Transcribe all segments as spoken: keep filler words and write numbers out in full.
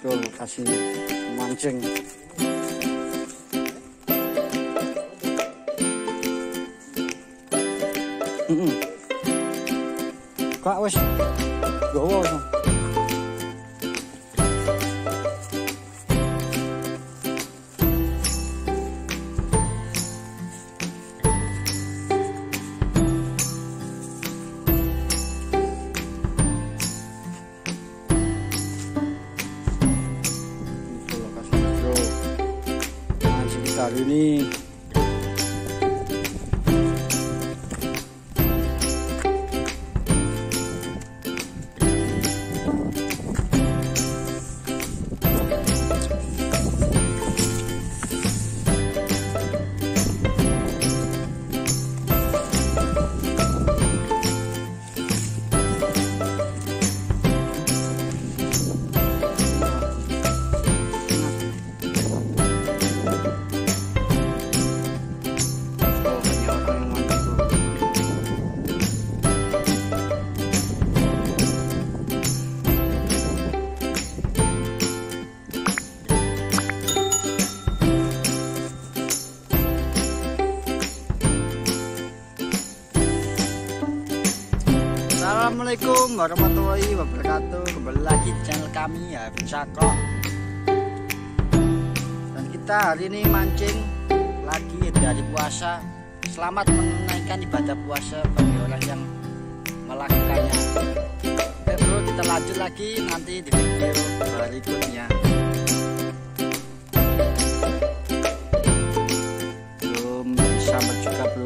Betul, kasih mancing. Heeh. Kak wis gowo. Kali ini Assalamualaikum warahmatullahi wabarakatuh. Kembali lagi di channel kami ya, Cakro. Dan kita hari ini mancing lagi dari puasa. Selamat menunaikan ibadah puasa bagi orang yang melakukannya. Oke bro, kita lanjut lagi nanti di video berikutnya. Belum bisa juga bro.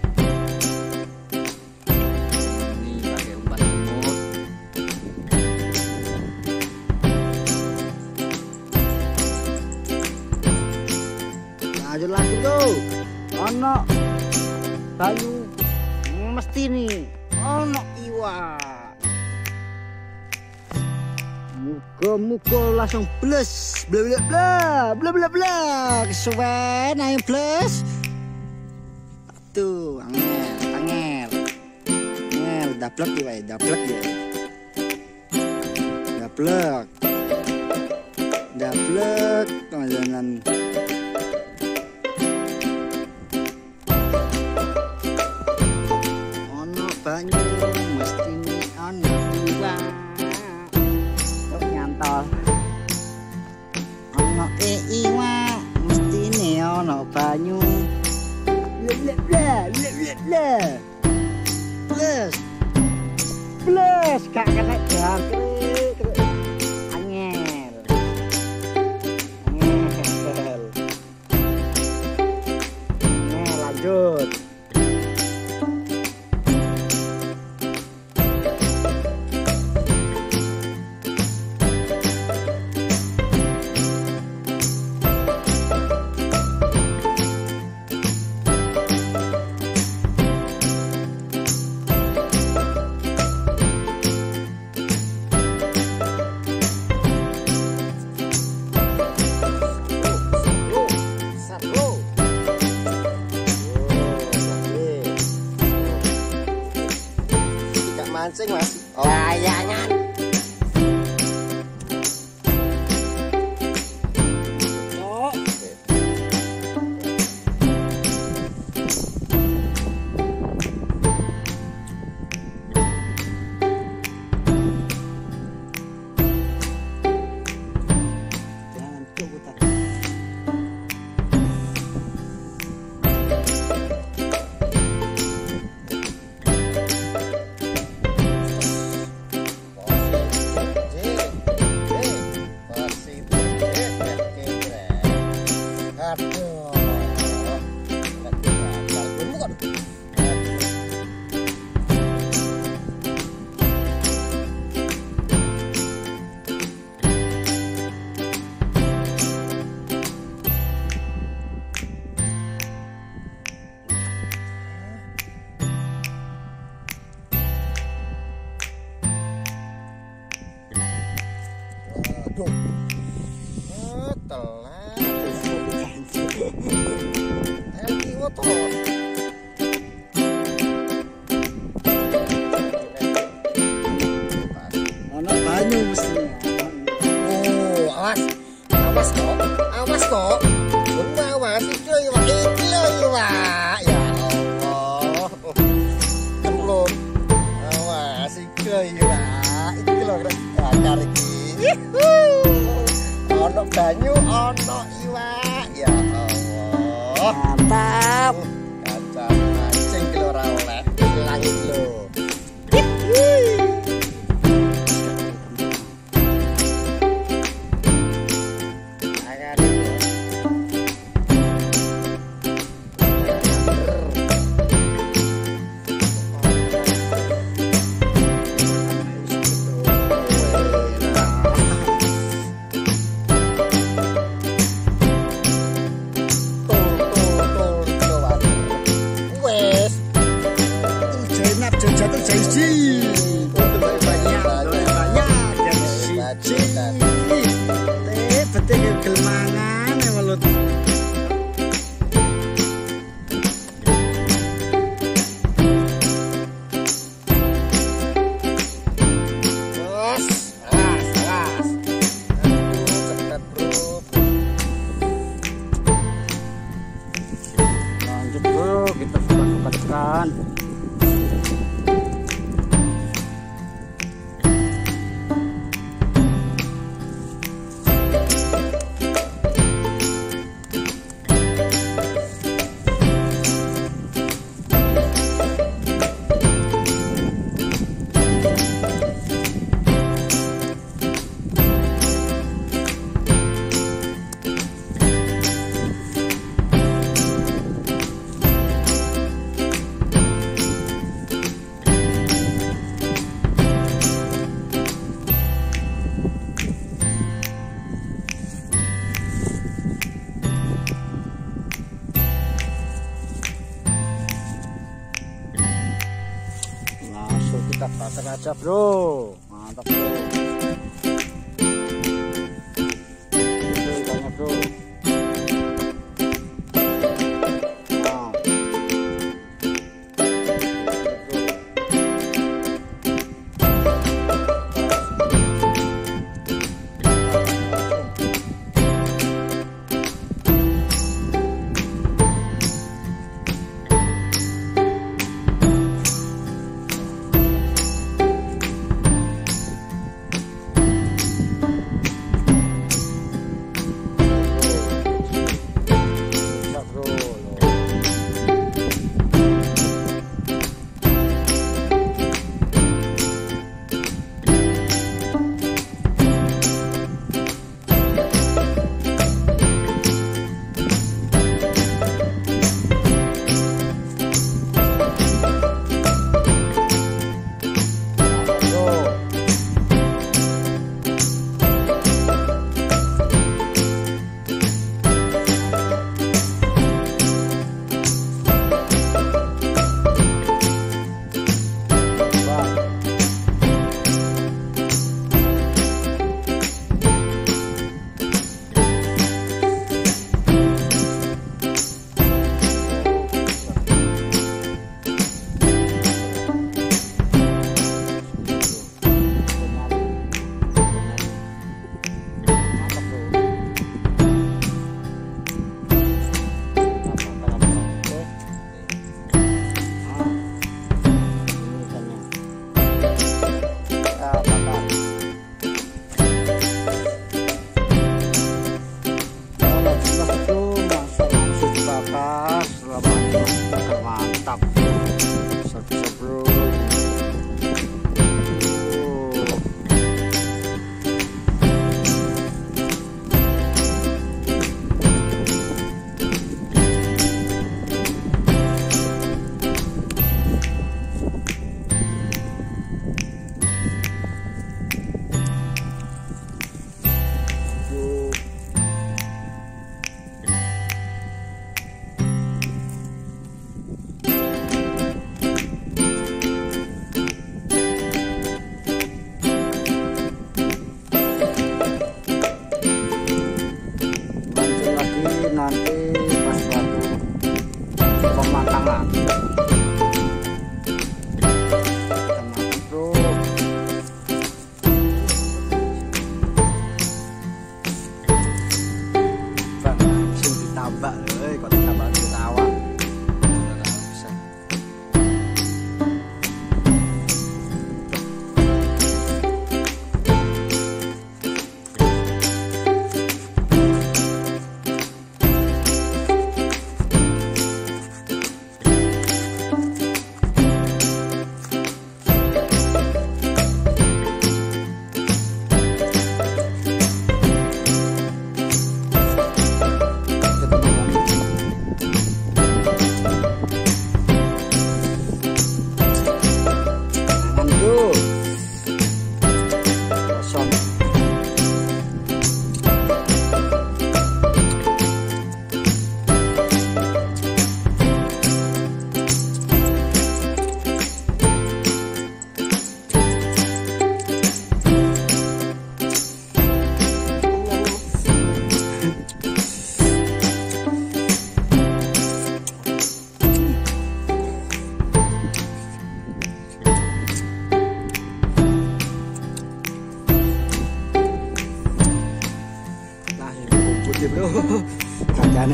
Lanjut lagi tuh, ono banyu mesti nih, ono iwak. Muka-muka langsung plus, bla bla bla, bla bla bla, kesuwen ayo plus. Tuh, angel, angel, angel, daplek ya, daplek ya, daplek, daplek, teman-teman. Banyu mesti nih ono iwak. Terus nyantol ono e iwak mesti nih ono banyu. Bla bla bla bla bla bla. Plus plus gak kena jangkrik. Angel angel. Nih lanjut. Mancing mas, oh ayahnya. Jangan coba. Aduh, oh, telat. Ayo kiwo toh. Ono banyu mesti. Oh, awas kok, awas kok. Awas iki lho iwak, iki lho iwak. Ya Allah. Belum. Awas iki lho iwak. Iki lho bakar iki. Ono banyu, ono iwak. Ya Allah. Mantap. Kancam mancing iki lho ora oleh. Ilang iki lho. Jatuh jadi banyak banyak dan siji teh betul gelmangan ya melut Bos, alas, alas. Aduh, cepat bro. lanjut bro, kita buka ikan. Langsung kita bakar aja bro, mantap bro. Itu ikannya bro. Nah. gede bro. Kancane.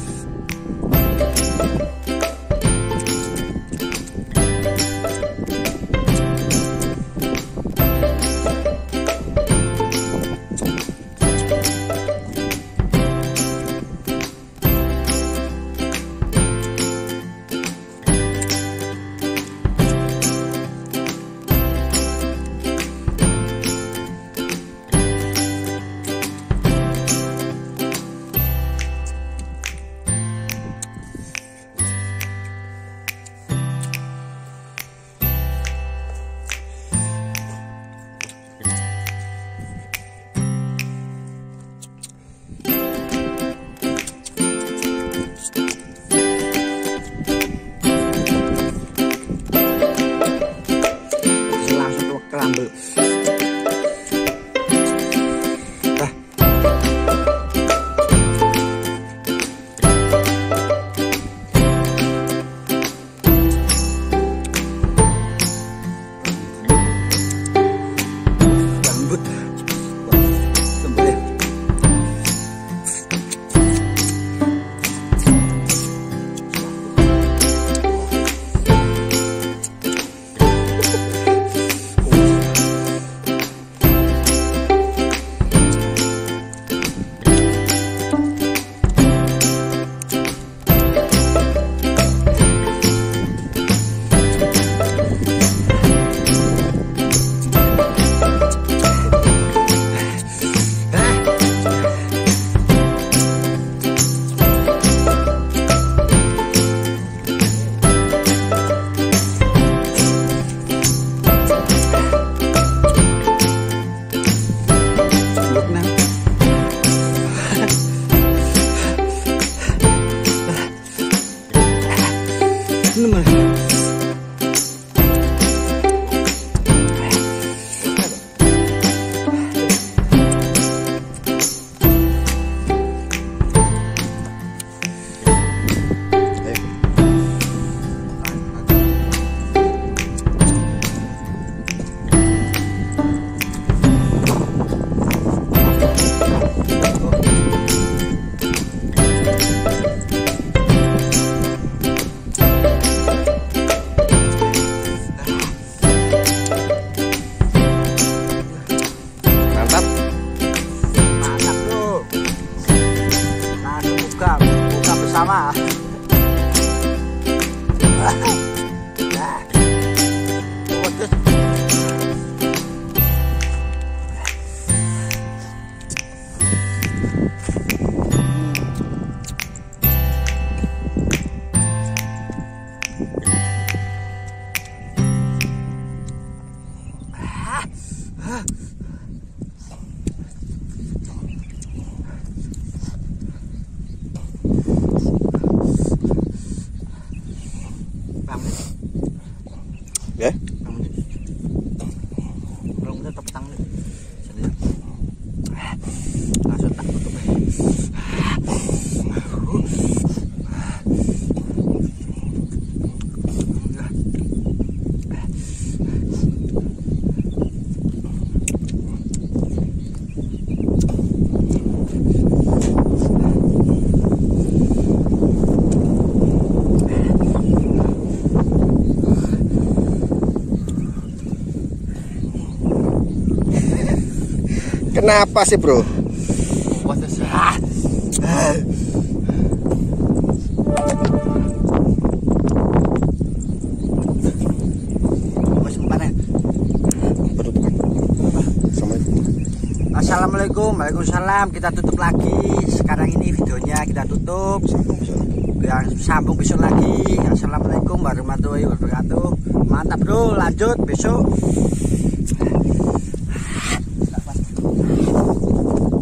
Sama. Ya. Belum tetap petang nih. Langsung tak tutup. Kenapa sih bro? Assalamualaikum, waalaikumsalam. Kita tutup lagi. Sekarang ini videonya kita tutup. Yang sambung besok lagi. Assalamualaikum warahmatullahi wabarakatuh. Mantap bro, lanjut besok.